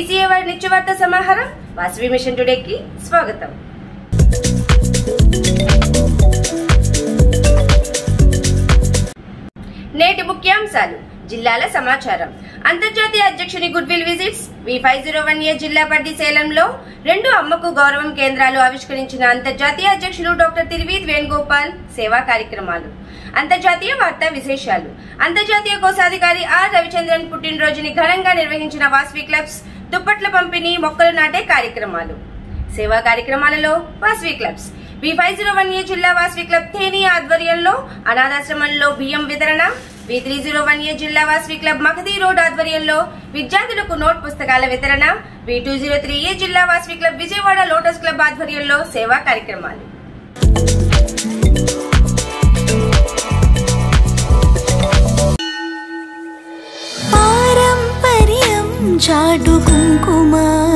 BCA వారి నిత్యవార్త సమాహారం Vasavi machine టుడేకి స్వాగతం. నేటి ముఖ్యాంశాలు. జిల్లాల సమాచారం. అంతర్జాతీయ అధ్యక్షుని గుడ్విల్ విజిట్స్. V501A జిల్లా పరిధి సేలంలో 2 అమ్మకు గౌరవం కేంద్రాలు ఆవిష్కరించిన అంతర్జాతీయ అధ్యక్షులు డాక్టర్ తిరువీధ్ వేణుగోపాల్ సేవా కార్యక్రమాలు. అంతర్జాతీయ వార్తా విశేషాలు. అంతర్జాతీయ కోశాధికారి R రవిచంద్రన్ పుట్టినరోజుని ఘనంగా నిర్వహించిన వాసవి క్లబ్స్ దుప్పట్ల పంపిణీ, మొక్కలు నాటే కార్యక్రమాలు. సేవా కార్యక్రమాలలో వాసవి క్లబ్స్. V501A జిల్లా వాసవి క్లబ్ థేని ఆధ్వర్యంలో అనాథాశ్రమంలో బియ్యం వితరణ. V301A జిల్లా వాసవి క్లబ్ మగధీ రోడ్ ఆధ్వర్యంలో విద్యార్థులకు నోట్ పుస్తకాల వితరణ. V203A జిల్లా Vasavi club Vijayawada lotus club ఆధ్వర్యంలో సేవా కార్యక్రమాలు. చాటు కుంకుమ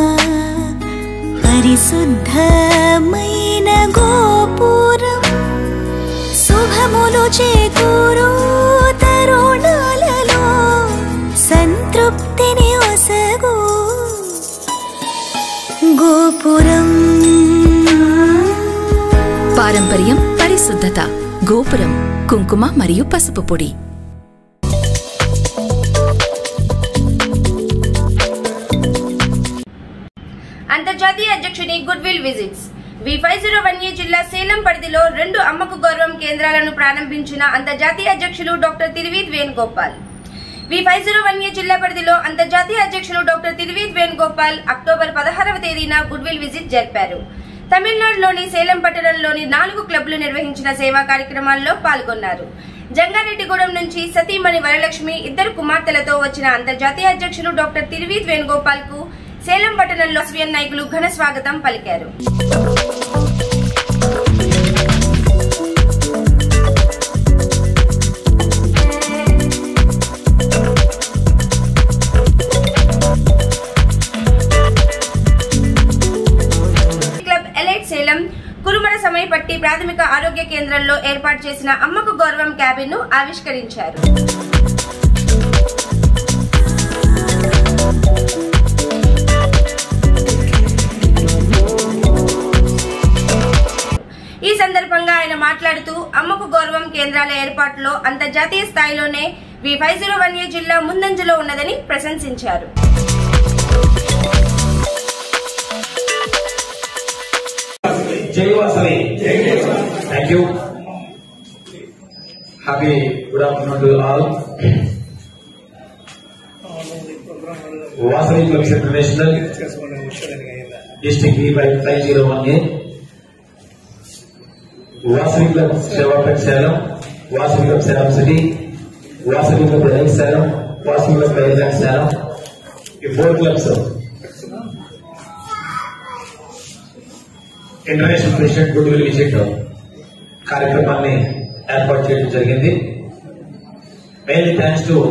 పరిశుద్ధమైన గోపురం శుభములు చేకూరు తరుణాలలో సంతృప్తిని ఒసగు గోపురం. పారంపర్యం, పరిశుద్ధత. గోపురం కుంకుమ మరియు పసుపు పొడి. అంతర్జాతీయ అధ్యక్షుని గుడ్విల్ విజిట్స్. V501A జిల్లా సేలం పరిధిలో 2 అమ్మకు గౌరవం కేంద్రాలను ప్రారంభించిన అంతర్జాతీయ అధ్యక్షులు డాక్టర్ తిరువీధ్ వేణుగోపాల్. V501A జిల్లా పరిధిలో అంతర్జాతీయ అధ్యక్షులు డాక్టర్ తిరువీధ్ వేణుగోపాల్ అక్టోబర్ 16వ తేదీన గుడ్విల్ విజిట్ జరిపారు. తమిళనాడులోని సేలం పట్టణంలోని 4 క్లబ్లు నిర్వహించిన సేవా కార్యక్రమాల్లో పాల్గొన్నారు. జంగారెడ్డిగూడెం నుంచి సతీమణి వరలక్ష్మి 2 కుమార్తెలతో వచ్చిన అంతర్జాతీయ అధ్యక్షులు డాక్టర్ తిరువీధ్ వేణుగోపాల్ కు సేలం పట్టణంలో స్వీయ నాయకులు ఘన స్వాగతం పలికారు. క్లబ్ ఎలైట్ సేలం కురుమర సమయపట్టి ప్రాథమిక ఆరోగ్య కేంద్రంలో ఏర్పాటు చేసిన అమ్మకు గౌరవం క్యాబిన్ ను ఆవిష్కరించారు. ఈ సందర్భంగా ఆయన మాట్లాడుతూ అమ్మకు గౌరవం కేంద్రాల ఏర్పాటులో అంతర్జాతీయ స్థాయిలోనే V501A జిల్లా ముందంజలో ఉన్నదని ప్రశంసించారు. జై Vasavi. Thank you. Happy good afternoon to all. Vasavi clubs international district V501A Vasavi club Sevapet Salem, Vasavi club Salem city, Vasavi club elite Salem, Vasavi club elite Salem, ఈ 4 clubs international president goodwill visit కార్యక్రమాన్ని ఏర్పాటు చేయడం జరిగింది. మెయిన్లీ థ్యాంక్స్ టు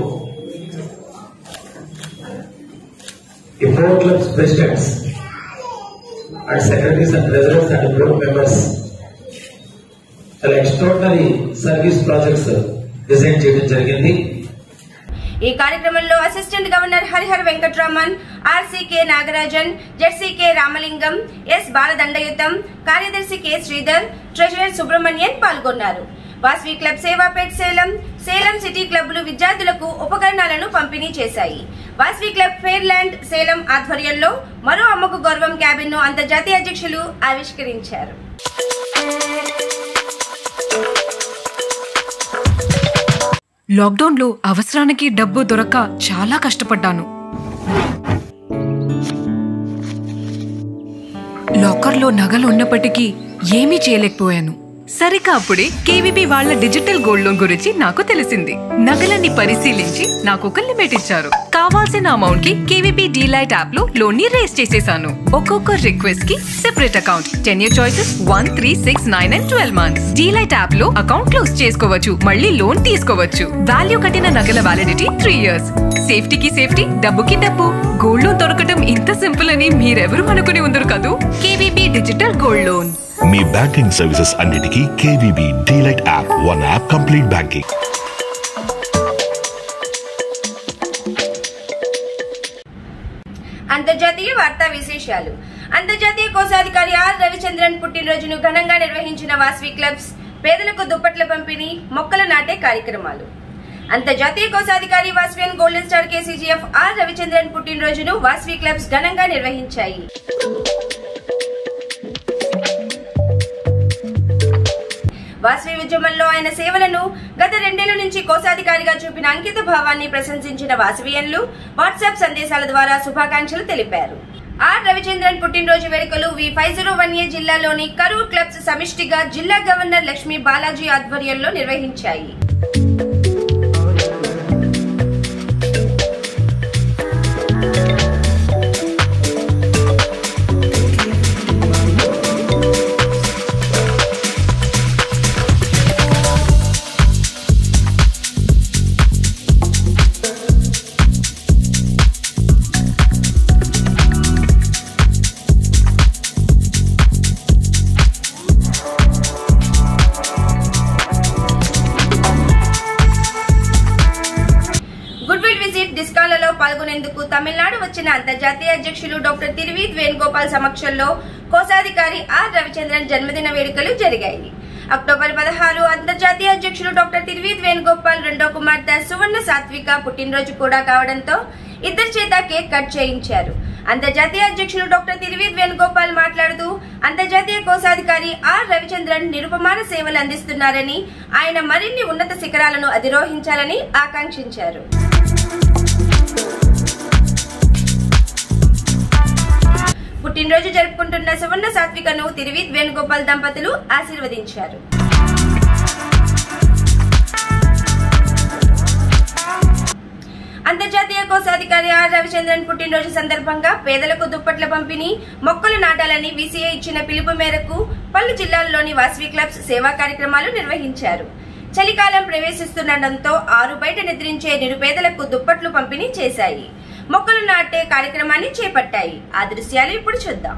ఈ 4 clubs presidents and secretaries and treasurers and board members చాలా extraordinary service projects design చేయడం జరిగింది. ఈ కార్యక్రమంలో assistant governor Harihar Venkatraman, RCK Nagarajan, ZCK Ramalingam, S Baladandayutham, కార్యదర్శి K శ్రీధర్, ట్రెజరర్ సుబ్రహ్మణ్యన్ పాల్గొన్నారు. వాసవి క్లబ్ సేవాపేట్ సేలం, సేలం సిటీ క్లబ్లు విద్యార్థులకు ఉపకరణాలను పంపిణీ చేశాయి. వాసవి క్లబ్ ఫెయిర్లాండ్ సేలం ఆధ్వర్యంలో మరో అమ్మకు గౌరవం క్యాబిన్ ను అంతర్జాతీయ అధ్యక్షులు ఆవిష్కరించారు. లాక్డౌన్ లో అవసరానికి డబ్బు దొరక్క చాలా కష్టపడ్డాను. లాకర్లో నగలు ఉన్నప్పటికీ ఏమీ చేయలేకపోయాను. సరిగ్గా అప్పుడే కేవీబీ వాళ్ళ డిజిటల్ గోల్డ్ లోన్ గురించి నాకు తెలిసింది. నగలన్నీ పరిశీలించి నాకు ఒక లిమిట్ ఇచ్చారు. కావాల్సిన అమౌంట్ కి కేవీబీ డీలైట్ యాప్ లో లోన్ ని రేస్ చేసేసాను. ఒక్కొక్క రిక్వెస్ట్ కి separate account, 10 year choices 1, 3, 6, 9 and 12 months. Delight app లో అకౌంట్ క్లోజ్ చేసుకోవచ్చు, మళ్ళీ లోన్ తీసుకోవచ్చు. వాల్యూ కట్టిన నగల వ్యాలిడిటీ 3 years. సేఫ్టీకి సేఫ్టీ, డబ్బుకి డబ్బు. గోల్డ్ లోన్ దొరకడం ఇంత సింపుల్ అని మీరెవరు అనుకుని ఉండరు కదూ. KVB digital gold loan. మీ బ్యాంకింగ్ సర్వీసెస్ అన్నిటికీ KVB delight app. One app complete banking. అంతర్జాతీయ అంతర్జాతీయ వార్తా విశేషాలు. అంతర్జాతీయ కోశాధికారి ఆర్ రవిచంద్రన్ పుట్టినరోజును ఘనంగా నిర్వహించిన వాసవి క్లబ్స్, పేదలకు దుప్పట్ల పంపిణీ, మొక్కలు నాటే కార్యక్రమాలు. అంతర్జాతీయ కోశాధికారి Vasavian golden star KCGF R Ravichandran పుట్టినరోజును వాసవి క్లబ్స్ ఘనంగా నిర్వహించాయి. వాసవి ఉద్యమంలో ఆయన సేవలను గత 2 ఏళ్ల నుంచి కోశాధికారిగా చూపిన అంకిత భావాన్ని ప్రశంసించిన వాసవియన్లు వాట్సాప్ సందేశాల ద్వారా శుభాకాంక్షలు తెలిపారు. ఆర్ రవిచంద్రన్ పుట్టినరోజు వేడుకలు V501A జిల్లాలోని కరూర్ క్లబ్స్ సమిష్టిగా జిల్లా గవర్నర్ లక్ష్మీ బాలాజీ ఆధ్వర్యంలో నిర్వహించాయి. పాల్గొనేందుకు తమిళనాడు వచ్చిన అంతర్జాతీయ అధ్యక్షులు డాక్టర్ తిరువీద్ వేణుగోపాల్ సమక్షంలో కోశాధికారి ఆర్ రవిచంద్రన్ జన్మదిన వేడుకలు జరిగాయి. అక్టోబర్ 16 అంతర్జాతీయ అధ్యక్షులు డాక్టర్ తిరువీద్ వేణుగోపాల్ రెండో కుమార్తె సువర్ణ సాత్విక పుట్టినరోజు కూడా కావడంతో ఇద్దరి చేత కేక్ కట్ చేయించారు. అంతర్జాతీయ అధ్యక్షులు డాక్టర్ తిరువీద్ వేణుగోపాల్ మాట్లాడుతూ అంతర్జాతీయ కోశాధికారి ఆర్ రవిచంద్రన్ నిరుపమాన సేవలు అందిస్తున్నారని, ఆయన మరిన్ని ఉన్నత శిఖరాలను అధిరోహించాలని ఆకాంక్షించారు. పుట్టినరోజు జరుపుకుంటున్న సువర్ణ సాత్వికను తిరువీద్ వేణుగోపాల్ దంపతులు ఆశీర్వదించారు. అంతర్జాతీయ కోశాధికారి ఆర్ రవిచంద్రన్ పుట్టినరోజు సందర్భంగా పేదలకు దుప్పట్ల పంపిణీ, మొక్కలు నాటాలని వీసీఐ ఇచ్చిన పిలుపు మేరకు పలు జిల్లాల్లోని వాసవి క్లబ్స్ సేవా కార్యక్రమాలు నిర్వహించారు. చలికాలం ప్రవేశిస్తుండటంతో ఆరు బయట నిద్రించే నిరుపేదలకు దుప్పట్లు పంపిణీ చేశాయి. మొక్కలు నాటే కార్యక్రమాన్ని చేపట్టాయి. ఆ దృశ్యాలు ఇప్పుడు చూద్దాం.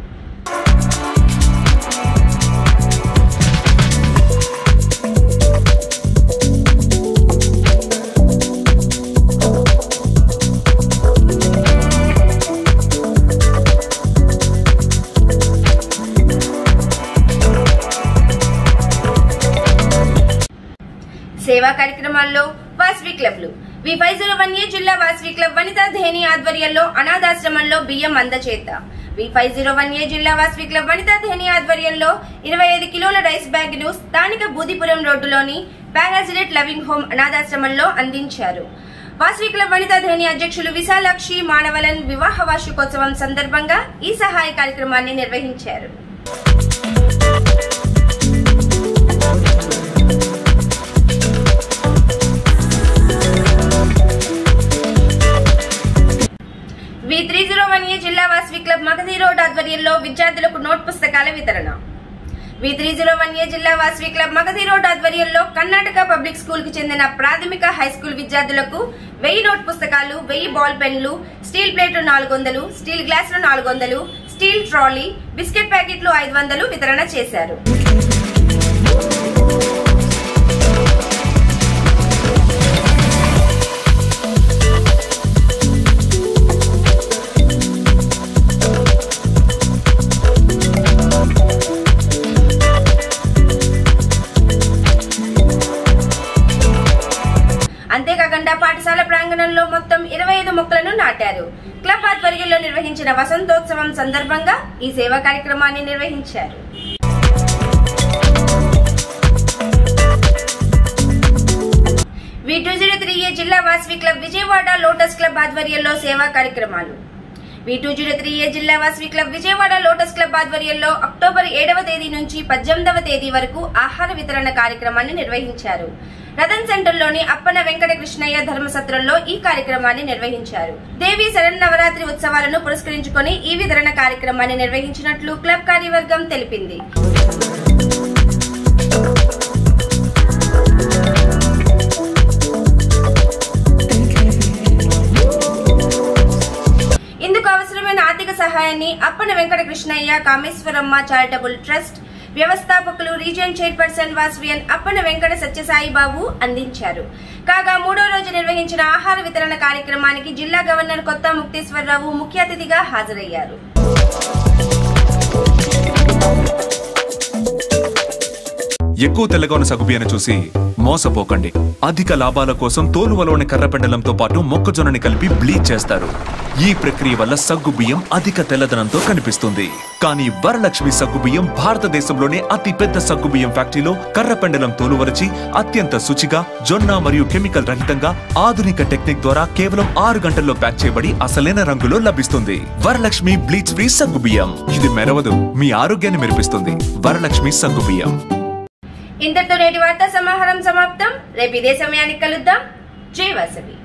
సేవా కార్యక్రమాల్లో వాసవి క్లబ్లు V501A జిల్లా వాసవి క్లబ్ వనితా ధేని ఆధ్వర్యంలో అనాథాశ్రమంలో బియ్యం అందచేత. V501A జిల్లా వాసవి క్లబ్ వనితా ధేని ఆధ్వర్యంలో 25 కిలోల రైస్ బ్యాగ్ ను స్థానిక బూదిపురం రోడ్డులోని పారాజిలెట్ లవింగ్ హోమ్ అనాథాశ్రమంలో అందించారు. వాసవి క్లబ్ వనితా ధేని అధ్యక్షులు విశాలాక్షి మానవలన్ వివాహ వార్షికోత్సవం సందర్భంగా ఈ సహాయ కార్యక్రమాన్ని నిర్వహించారు. V301A జిల్లా వాసవి క్లబ్ మగధీ రోడ్ ఆధ్వర్యంలో విద్యార్థులకు నోట్ పుస్తకాల వితరణ. V301A జిల్లా వాసవి క్లబ్ మగధీ రోడ్ ఆధ్వర్యంలో కర్ణాటక పబ్లిక్ స్కూల్ కు చెందిన ప్రాథమిక హైస్కూల్ విద్యార్థులకు 1000 నోట్ పుస్తకాలు, 1000 బాల్ పెన్లు, స్టీల్ ప్లేట్లు 400, స్టీల్ గ్లాసులు 400, స్టీల్ ట్రాలీ, బిస్కెట్ ప్యాకెట్లు 500 వితరణ చేశారు. అంతేకాకుండా పాఠశాల ప్రాంగణంలో మొత్తం 25 మొక్కలను నాటారు. క్లబ్ ఆధ్వర్యంలో నిర్వహించిన వసంతోత్సవం సందర్భంగా ఈ సేవా కార్యక్రమాన్ని నిర్వహించారు. V203A జిల్లా Vasavi club Vijayawada lotus club ఆధ్వర్యంలో సేవా కార్యక్రమాలు. V203A జిల్లా Vasavi club Vijayawada lotus club ఆధ్వర్యంలో అక్టోబర్ 7వ తేదీ నుంచి 18వ తేదీ వరకు ఆహార వితరణ కార్యక్రమాన్ని నిర్వహించారు. రతన్ సెంటర్లోని అప్పన వెంకట కృష్ణయ్య ధర్మసత్రంలో ఈ కార్యక్రమాన్ని నిర్వహించారు. దేవి శరన్నవరాత్రి ఉత్సవాలను పురస్కరించుకుని ఈ వితరణ కార్యక్రమాన్ని నిర్వహించినట్లు క్లబ్ కార్యవర్గం తెలిపింది. ఇందుకు అవసరమైన ఆర్థిక సహాయాన్ని అప్పన వెంకట కృష్ణయ్య కామేశ్వరమ్మ చారిటబుల్ ట్రస్ట్, వ్యవస్థాపకులు రీజియన్ చైర్పర్సన్ వాసవియన్ అప్పన వెంకట సత్యసాయి బాబు అందించారు. కాగా 3వ రోజు నిర్వహించిన ఆహార వితరణ కార్యక్రమానికి జిల్లా గవర్నర్ కొత్త ముక్తేశ్వరరావు ముఖ్య అతిథిగా హాజరయ్యారు. ఎక్కువ తెల్లగా ఉన్న సగ్గుబియ్యాన్ని చూసి మోసపోకండి. అధిక లాభాల కోసం తోలువలోని కర్రపెండలంతో పాటు మొక్కజొన్నని కలిపి బ్లీచ్ చేస్తారు. ఈ ప్రక్రియ వల్ల సగ్గుబియ్యం అధిక తెల్లదనంతో కనిపిస్తుంది. కానీ వరలక్ష్మి సగ్గుబియ్యం భారతదేశంలోనే అతి పెద్ద సగ్గుబియ్యం ఫ్యాక్టరీలో కర్రపెండలం తోలువరచి అత్యంత శుచిగా జొన్న మరియు కెమికల్ రహితంగా ఆధునిక టెక్నిక్ ద్వారా కేవలం 6 గంటల్లో ప్యాక్ చేయబడి అసలైన రంగులో లభిస్తుంది. వరలక్ష్మి బ్లీచ్ ఫ్రీ సగ్గుబియ్యం. ఇది మెరవదు, మీ ఆరోగ్యాన్ని మెరిపిస్తుంది. వరలక్ష్మి సగ్గుబియ్యం. ఇంతటితో నేటి వార్తా సమాహారం సమాప్తం. రేపు ఇదే సమయానికి కలుద్దాం. జై వాసవి.